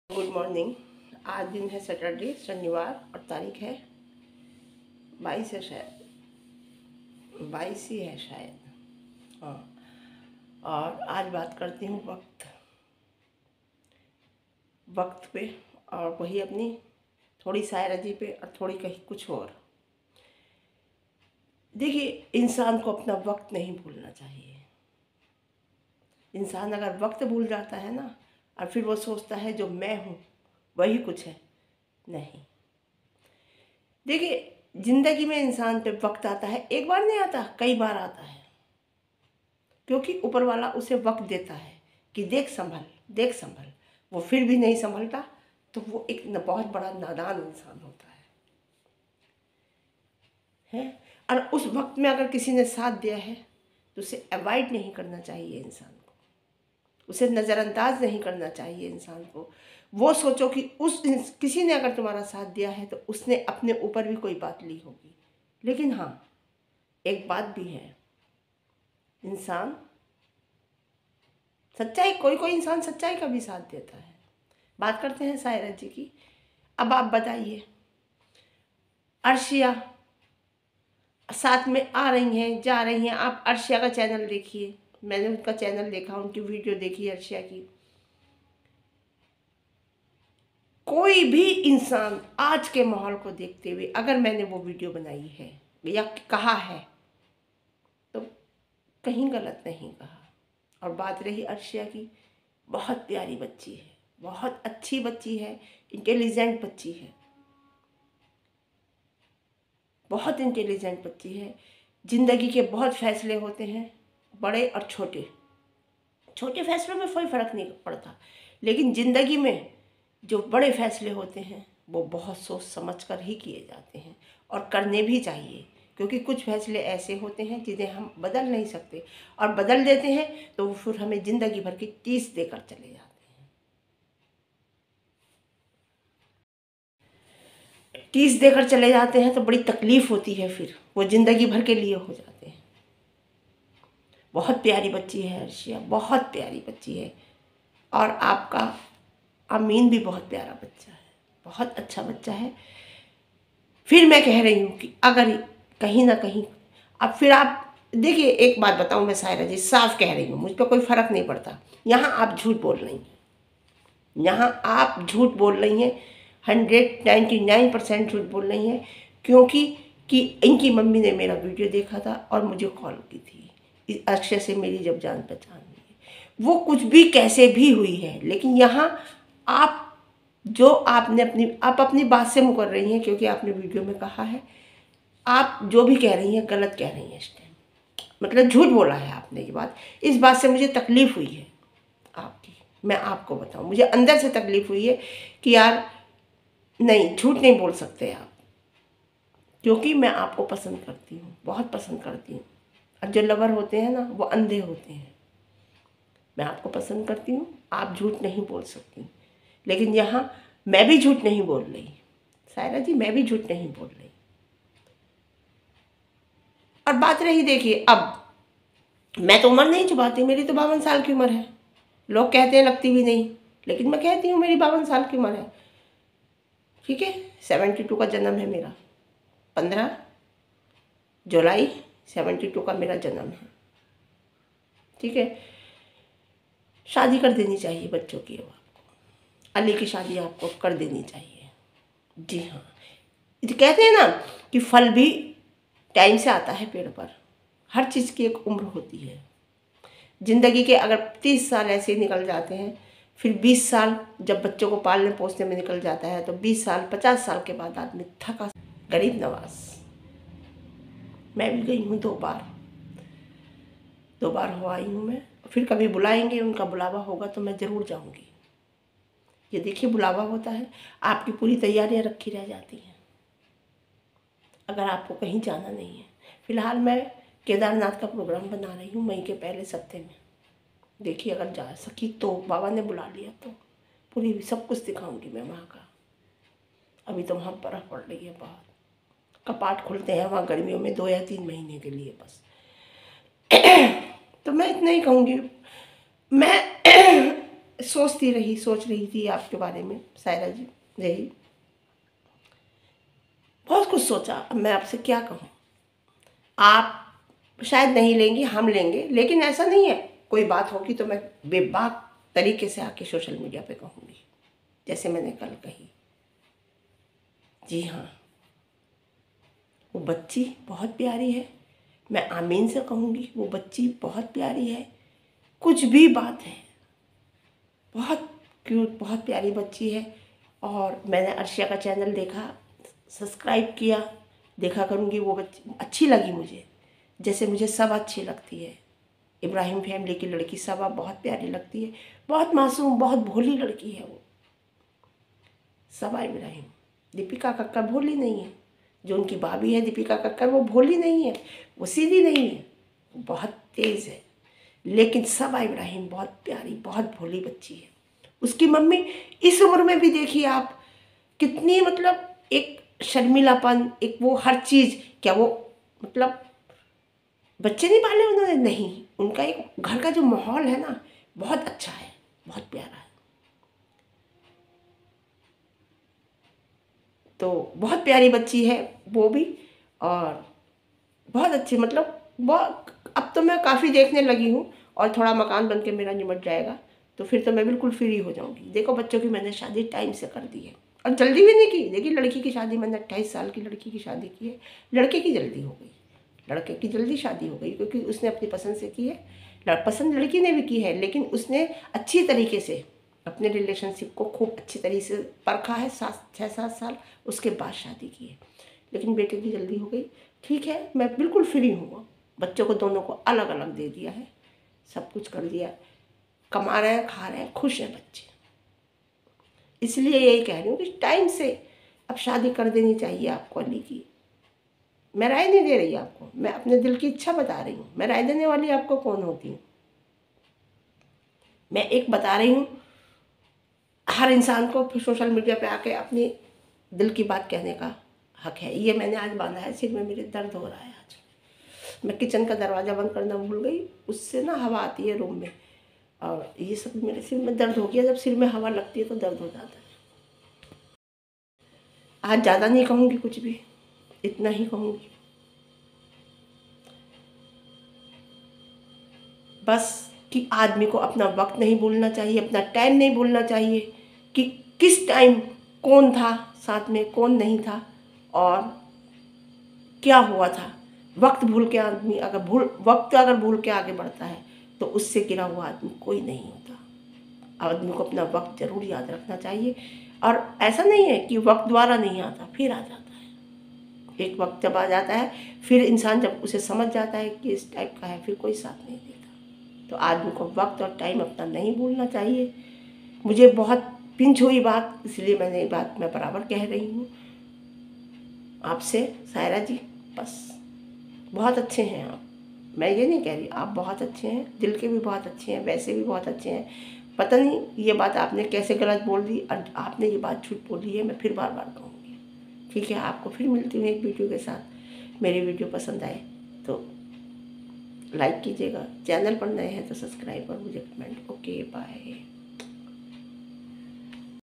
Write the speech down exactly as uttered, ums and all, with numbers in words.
Good morning. आज दिन है सैटरडे, शनिवार, और तारीख है बाईस है, शायद बाईस ही है शायद। हाँ, और आज बात करती हूँ वक्त वक्त पे, और वही अपनी थोड़ी शायराजी पे और थोड़ी कहीं कुछ और। देखिए, इंसान को अपना वक्त नहीं भूलना चाहिए। इंसान अगर वक्त भूल जाता है ना, और फिर वो सोचता है जो मैं हूँ वही कुछ है, नहीं। देखिए, जिंदगी में इंसान पे वक्त आता है, एक बार नहीं आता, कई बार आता है, क्योंकि ऊपर वाला उसे वक्त देता है कि देख संभल देख संभल। वो फिर भी नहीं संभलता, तो वो एक न बहुत बड़ा नादान इंसान होता है है और उस वक्त में अगर किसी ने साथ दिया है तो उसे अवॉइड नहीं करना चाहिए, इंसान को उसे नज़रअंदाज नहीं करना चाहिए। इंसान को वो सोचो कि उस किसी ने अगर तुम्हारा साथ दिया है तो उसने अपने ऊपर भी कोई बात ली होगी। लेकिन हाँ, एक बात भी है, इंसान सच्चाई कोई कोई इंसान सच्चाई का भी साथ देता है। बात करते हैं शायरा जी की। अब आप बताइए, अर्शिया साथ में आ रही हैं, जा रही हैं। आप अर्शिया का चैनल देखिए, मैंने उनका चैनल देखा, उनकी वीडियो देखी अर्शिया की। कोई भी इंसान आज के माहौल को देखते हुए अगर मैंने वो वीडियो बनाई है या कहा है तो कहीं गलत नहीं कहा। और बात रही अर्शिया की, बहुत प्यारी बच्ची है, बहुत अच्छी बच्ची है, इंटेलिजेंट बच्ची है, बहुत इंटेलिजेंट बच्ची है। ज़िंदगी के बहुत फैसले होते हैं, बड़े और छोटे। छोटे फैसलों में कोई फ़र्क नहीं पड़ता, लेकिन ज़िंदगी में जो बड़े फैसले होते हैं वो बहुत सोच समझ कर ही किए जाते हैं, और करने भी चाहिए, क्योंकि कुछ फैसले ऐसे होते हैं जिन्हें हम बदल नहीं सकते, और बदल देते हैं तो वो फिर हमें ज़िंदगी भर की टीस देकर चले जाते हैं। टीस देकर चले जाते हैं तो बड़ी तकलीफ़ होती है, फिर वो ज़िंदगी भर के लिए हो जाते हैं। बहुत प्यारी बच्ची है अर्शिया, बहुत प्यारी बच्ची है। और आपका अमीन भी बहुत प्यारा बच्चा है, बहुत अच्छा बच्चा है। फिर मैं कह रही हूँ कि अगर कहीं ना कहीं अब फिर आप देखिए, एक बात बताऊँ मैं शायरा जी, साफ कह रही हूँ, मुझ पर कोई फ़र्क नहीं पड़ता। यहाँ आप झूठ बोल रही हैं, यहाँ आप झूठ बोल रही हैं, हंड्रेड नाइन्टी नाइन परसेंट झूठ बोल रही हैं, क्योंकि कि इनकी मम्मी ने मेरा वीडियो देखा था और मुझे कॉल की थी। इस अक्षय से मेरी जब जान पहचान हुई है, वो कुछ भी कैसे भी हुई है, लेकिन यहाँ आप जो आपने अपनी आप अपनी बात से मुकर रही हैं, क्योंकि आपने वीडियो में कहा है। आप जो भी कह रही हैं गलत कह रही हैं, इस टाइम मतलब झूठ बोला है आपने। ये बात, इस बात से मुझे तकलीफ़ हुई है आपकी। मैं आपको बताऊं, मुझे अंदर से तकलीफ़ हुई है कि यार नहीं, झूठ नहीं बोल सकते आप, क्योंकि मैं आपको पसंद करती हूँ, बहुत पसंद करती हूँ। और जो लवर होते हैं ना, वो अंधे होते हैं। मैं आपको पसंद करती हूँ, आप झूठ नहीं बोल सकती, लेकिन यहाँ मैं भी झूठ नहीं बोल रही शायरा जी, मैं भी झूठ नहीं बोल रही। और बात रही, देखिए, अब मैं तो उम्र नहीं छुपाती, मेरी तो बावन साल की उम्र है। लोग कहते हैं लगती भी नहीं, लेकिन मैं कहती हूँ मेरी बावन साल की उम्र है, ठीक है। सेवेंटी टू का जन्म है मेरा, पंद्रह जुलाई सेवेंटी टू का मेरा जन्म है, ठीक है। शादी कर देनी चाहिए बच्चों की, अब आपको अली की शादी आपको कर देनी चाहिए। जी हाँ, कहते हैं ना कि फल भी टाइम से आता है पेड़ पर, हर चीज़ की एक उम्र होती है। ज़िंदगी के अगर तीस साल ऐसे निकल जाते हैं, फिर बीस साल जब बच्चों को पालने पोसने में निकल जाता है, तो बीस साल पचास साल के बाद आदमी थका। गरीब नवाज, मैं भी गई हूँ दो बार दो बार हो आई हूँ मैं। फिर कभी बुलाएंगे, उनका बुलावा होगा तो मैं ज़रूर जाऊँगी। ये देखिए, बुलावा होता है, आपकी पूरी तैयारियां रखी रह जाती हैं अगर आपको कहीं जाना नहीं है। फ़िलहाल मैं केदारनाथ का प्रोग्राम बना रही हूँ मई के पहले सप्ताह में। देखिए, अगर जा सकी तो, बाबा ने बुला लिया तो पूरी सब कुछ दिखाऊंगी मैं वहाँ का। अभी तो वहाँ बर्फ़ पड़ रही है बहुत, कपाट खुलते हैं वहाँ गर्मियों में दो या तीन महीने के लिए बस। तो मैं इतना ही कहूँगी, मैं सोचती रही सोच रही थी आपके बारे में सायरा जी, यही बहुत कुछ सोचा। अब मैं आपसे क्या कहूँ, आप शायद नहीं लेंगी, हम लेंगे, लेकिन ऐसा नहीं है। कोई बात होगी तो मैं बेबाक तरीके से आके सोशल मीडिया पे कहूँगी, जैसे मैंने कल कही। जी हाँ, वो बच्ची बहुत प्यारी है, मैं आमीन से कहूँगी, वो बच्ची बहुत प्यारी है। कुछ भी बात है, बहुत क्यूट, बहुत प्यारी बच्ची है। और मैंने अर्शिया का चैनल देखा, सब्सक्राइब किया, देखा करूँगी। वो बच्ची अच्छी लगी मुझे, जैसे मुझे सब अच्छी लगती है। इब्राहिम फैमिली की लड़की सबा बहुत प्यारी लगती है, बहुत मासूम, बहुत भोली लड़की है वो सबा इब्राहिम। दीपिका कक्कर भोली नहीं है, जो उनकी भाभी है दीपिका कक्कर, वो भोली नहीं है, वो सीधी नहीं है, वो बहुत तेज़ है। लेकिन सबा इब्राहिम बहुत प्यारी, बहुत भोली बच्ची है। उसकी मम्मी इस उम्र में भी देखिए आप, कितनी मतलब एक शर्मिलापन, एक वो हर चीज़। क्या वो मतलब बच्चे नहीं पाले उन्होंने? नहीं, उनका एक घर का जो माहौल है ना, बहुत अच्छा है, बहुत प्यारा है। तो बहुत प्यारी बच्ची है वो भी, और बहुत अच्छी, मतलब बहुत। अब तो मैं काफ़ी देखने लगी हूँ, और थोड़ा मकान बन के मेरा निमट जाएगा तो फिर तो मैं बिल्कुल फ्री हो जाऊँगी। देखो बच्चों की मैंने शादी टाइम से कर दी है, और जल्दी भी नहीं की। देखिए लड़की की शादी मैंने अट्ठाईस साल की लड़की की शादी की है, लड़के की जल्दी हो गई, लड़के की जल्दी शादी हो गई, क्योंकि उसने अपनी पसंद से की है। पसंद लड़की ने भी की है, लेकिन उसने अच्छी तरीके से अपने रिलेशनशिप को खूब अच्छी तरीके से परखा है, सात छः सात साल उसके बाद शादी की है। लेकिन बेटे की जल्दी हो गई। ठीक है, मैं बिल्कुल फ्री हूँ। बच्चों को दोनों को अलग अलग दे दिया है, सब कुछ कर दिया, कमा रहे हैं, खा रहे हैं, खुश हैं बच्चे। इसलिए यही कह रही हूँ कि टाइम से अब शादी कर देनी चाहिए आपको अली की। मैं राय नहीं दे रही आपको, मैं अपने दिल की इच्छा बता रही हूँ। मैं राय देने वाली आपको कौन होती हूँ? मैं एक बता रही हूँ, हर इंसान को फिर सोशल मीडिया पे आके अपनी दिल की बात कहने का हक है। ये मैंने आज बांधा है, सिर में मेरे दर्द हो रहा है आज। मैं किचन का दरवाज़ा बंद करना भूल गई, उससे ना हवा आती है रूम में, और ये सब मेरे सिर में दर्द हो गया। जब सिर में हवा लगती है तो दर्द हो जाता है। आज ज़्यादा नहीं कहूँगी, कुछ भी इतना ही कहूँगी। बस कि आदमी को अपना वक्त नहीं भूलना चाहिए, अपना टाइम नहीं भूलना चाहिए, कि किस टाइम कौन था साथ में, कौन नहीं था, और क्या हुआ था। वक्त भूल के आदमी अगर भूल वक्त अगर भूल के आगे बढ़ता है तो उससे गिरा हुआ आदमी कोई नहीं होता। आदमी को अपना वक्त जरूर याद रखना चाहिए, और ऐसा नहीं है कि वक्त दोबारा नहीं आता, फिर आ जाता है। एक वक्त जब आ जाता है, फिर इंसान जब उसे समझ जाता है कि इस टाइप का है, फिर कोई साथ नहीं देता। तो आदमी को वक्त और टाइम अपना नहीं भूलना चाहिए। मुझे बहुत पिंच हुई बात, इसलिए मैंने ये बात मैं बराबर कह रही हूँ आपसे सायरा जी। बस बहुत अच्छे हैं आप, मैं ये नहीं कह रही, आप बहुत अच्छे हैं, दिल के भी बहुत अच्छे हैं, वैसे भी बहुत अच्छे हैं। पता नहीं ये बात आपने कैसे गलत बोल दी, और आपने ये बात झूठ बोली है, मैं फिर बार बार कहूँगी। ठीक है, आपको फिर मिलती हूँ एक वीडियो के साथ। मेरी वीडियो पसंद आए तो लाइक कीजिएगा, चैनल पर नए हैं तो सब्सक्राइब और मुझे कमेंट। Okay bye.